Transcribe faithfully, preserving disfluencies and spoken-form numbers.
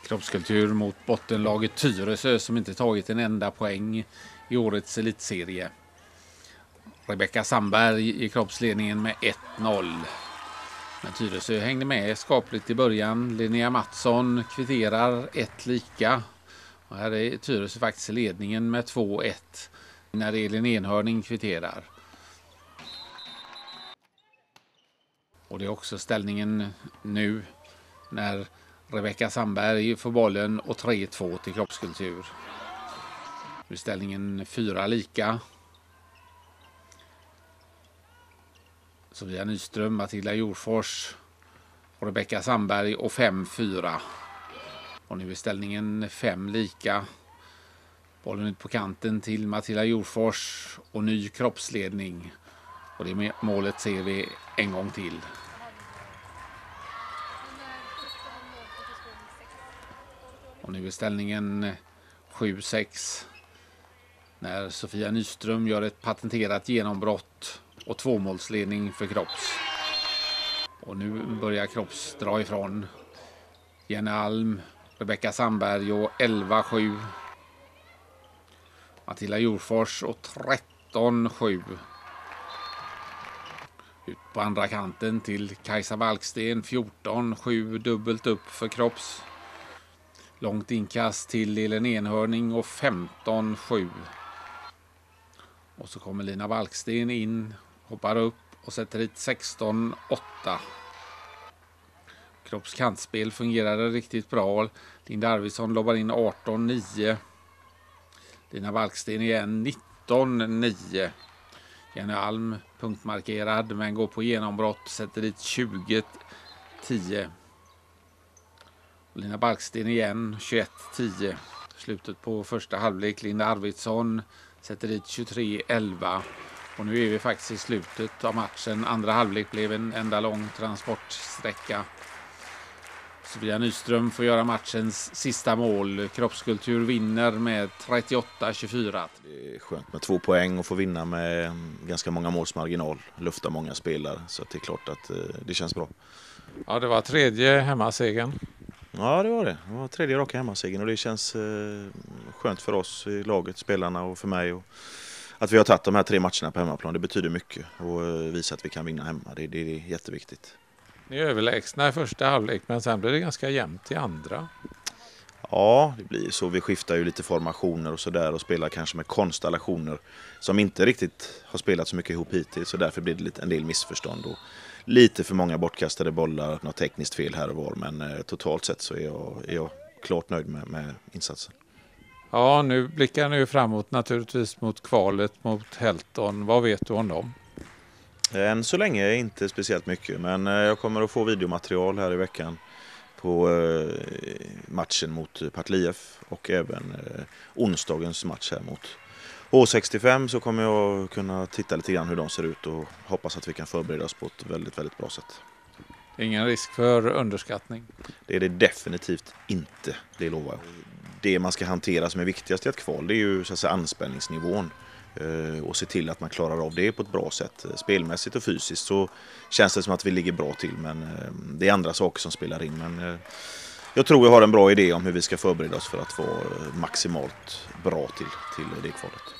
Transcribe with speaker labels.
Speaker 1: Kroppskultur mot bottenlaget Tyresö som inte tagit en enda poäng i årets elitserie. Rebecka Sandberg i kroppsledningen med ett noll. Men Tyresö hängde med skapligt i början. Linnea Mattsson kvitterar ett lika. Och här är Tyresö faktiskt i ledningen med två ett när Elin Enhörning kvitterar. Och det är också ställningen nu när Rebecka Sandberg får bollen och tre två till Kroppskultur. Nu är ställningen fyra lika. Sofia Nyström, Matilda Jorfors och Rebecka Sandberg och fem fyra. Och nu är ställningen fem lika. Bollen ut på kanten till Matilda Jorfors och ny kroppsledning. Och det målet ser vi en gång till. Och nu är ställningen sju sex. När Sofia Nyström gör ett patenterat genombrott och tvåmålsledning för Kropps. Och nu börjar Kropps dra ifrån. Jenny Alm, Rebecka Sandberg och elva sju. Matilda Jorfors och tretton sju. Ut på andra kanten till Kajsa Balksten, fjorton sju, dubbelt upp för Kropps. Långt inkast till Elin Enhörning och femton sju. Och så kommer Lina Balksten in, hoppar upp och sätter hit sexton åtta. Kropps kantspel fungerade riktigt bra. Linda Arvidsson lobbar in arton nio. Lina Balksten igen nitton nio. Jenny Alm punktmarkerad men går på genombrott, sätter dit tjugo tio. Lina Balksten igen tjugoett tio. Slutet på första halvlek. Linda Arvidsson sätter dit tjugotre elva. Och nu är vi faktiskt i slutet av matchen. Andra halvlek blev en enda lång transportsträcka. Sofia Nyström får göra matchens sista mål. Kroppskultur vinner med trettioåtta tjugofyra.
Speaker 2: Det är skönt med två poäng och få vinna med ganska många målsmarginal. Lufta många spelare, så det är klart att det känns bra.
Speaker 3: Ja, det var tredje hemmasegern.
Speaker 2: Ja, det var det. Det var tredje raka hemmasegern och det känns skönt för oss i laget, spelarna och för mig. Och att vi har tagit de här tre matcherna på hemmaplan, det betyder mycket. Och visa att vi kan vinna hemma, det, det är jätteviktigt.
Speaker 3: Ni är överlägsna i första halvlek, men sen blir det ganska jämnt i andra.
Speaker 2: Ja, det blir så. Vi skiftar ju lite formationer och sådär och spelar kanske med konstellationer som inte riktigt har spelat så mycket ihop hittills. Så därför blir det lite, en del missförstånd och lite för många bortkastade bollar, något tekniskt fel här och var. Men eh, totalt sett så är jag, är jag klart nöjd med, med insatsen.
Speaker 3: Ja, nu blickar ni framåt naturligtvis mot kvalet mot Helton. Vad vet du om dem?
Speaker 2: Än så länge inte speciellt mycket, men jag kommer att få videomaterial här i veckan på matchen mot Partille och även onsdagens match här mot H sextiofem, så kommer jag kunna titta lite grann hur de ser ut och hoppas att vi kan förbereda oss på ett väldigt, väldigt bra sätt.
Speaker 3: Ingen risk för underskattning?
Speaker 2: Det är det definitivt inte, det lovar jag. Det man ska hantera som är viktigast i ett kval, det är ju så att säga anspänningsnivån. Och se till att man klarar av det på ett bra sätt. Spelmässigt och fysiskt så känns det som att vi ligger bra till, men det är andra saker som spelar in. Men jag tror jag har en bra idé om hur vi ska förbereda oss för att vara maximalt bra till, till det kvalet.